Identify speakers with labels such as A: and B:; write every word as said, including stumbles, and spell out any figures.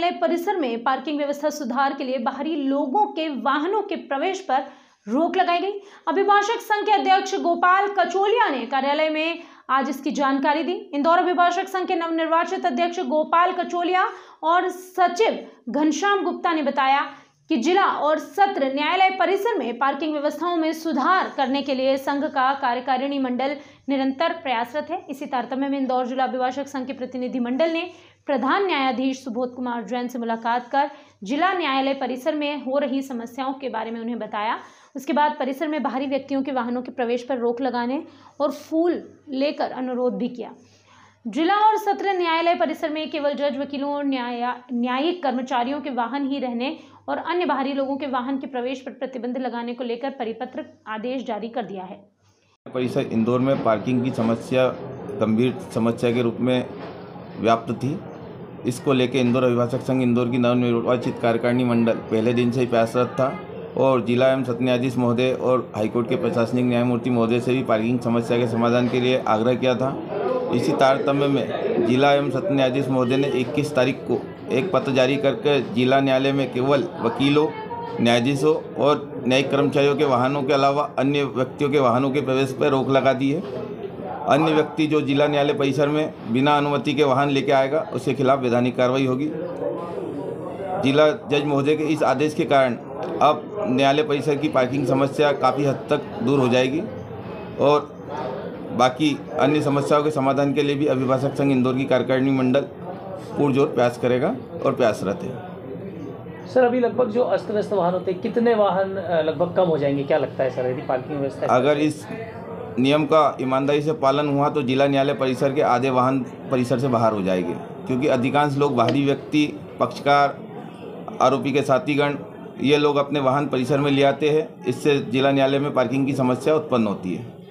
A: न्यायालय परिसर में पार्किंग व्यवस्था सुधार के लिए बाहरी लोगों के वाहनों के प्रवेश पर रोक लगाई गई। अभिभाषक संघ के अध्यक्ष गोपाल कचोलिया ने कार्यालय में आज इसकी जानकारी दी। इंदौर अभिभाषक संघ के नवनिर्वाचित अध्यक्ष गोपाल कचोलिया और सचिव घनश्याम गुप्ता ने बताया कि जिला और सत्र न्यायालय परिसर में पार्किंग व्यवस्थाओं में सुधार करने के लिए संघ का कार्यकारिणी मंडल निरंतर प्रयासरत है। इसी तारतम्य में इंदौर जिला अभिभाषक संघ के प्रतिनिधि मंडल ने प्रधान न्यायाधीश सुबोध कुमार जैन से मुलाकात कर जिला न्यायालय परिसर में हो रही समस्याओं के बारे में उन्हें बताया। उसके बाद परिसर में बाहरी व्यक्तियों के वाहनों के प्रवेश पर रोक लगाने और फूल लेकर अनुरोध भी किया। जिला और सत्र न्यायालय परिसर में केवल जज, वकीलों और न्याय न्यायिक कर्मचारियों के वाहन ही रहने और अन्य बाहरी लोगों के वाहन के प्रवेश पर प्रतिबंध लगाने को लेकर परिपत्र आदेश जारी कर दिया है।
B: परिसर इंदौर में पार्किंग की समस्या गंभीर समस्या के रूप में व्याप्त थी। इसको लेकर इंदौर अभिभाषक संघ इंदौर की नवनिर्वाचित कार्यकारिणी मंडल पहले दिन से ही प्रयासरत था और जिला एवं सत्र न्यायाधीश महोदय और हाईकोर्ट के प्रशासनिक न्यायमूर्ति महोदय से भी पार्किंग समस्या के समाधान के लिए आग्रह किया था। इसी तारतम्य में जिला एवं सत्र न्यायाधीश महोदय ने इक्कीस तारीख को एक पत्र जारी करके जिला न्यायालय में केवल वकीलों, न्यायाधीशों और न्यायिक कर्मचारियों के वाहनों के अलावा अन्य व्यक्तियों के वाहनों के प्रवेश पर रोक लगा दी है। अन्य व्यक्ति जो जिला न्यायालय परिसर में बिना अनुमति के वाहन लेके आएगा उसके खिलाफ वैधानिक कार्रवाई होगी। जिला जज महोदय के इस आदेश के कारण अब न्यायालय परिसर की पार्किंग समस्या काफ़ी हद तक दूर हो जाएगी और बाकी अन्य समस्याओं के समाधान के लिए भी अभिभाषक संघ इंदौर की कार्यकारिणी मंडल पुरजोर प्रयास करेगा और प्रयासरत है।
C: सर, अभी लगभग जो अस्त व्यस्त वाहन होते हैं, कितने वाहन लगभग कम हो जाएंगे, क्या लगता है सर, यदि पार्किंग व्यवस्था?
B: अगर इस नियम का ईमानदारी से पालन हुआ तो जिला न्यायालय परिसर के आधे वाहन परिसर से बाहर हो जाएंगे, क्योंकि अधिकांश लोग बाहरी व्यक्ति, पक्षकार, आरोपी के साथीगण, ये लोग अपने वाहन परिसर में ले आते हैं। इससे जिला न्यायालय में पार्किंग की समस्या उत्पन्न होती है।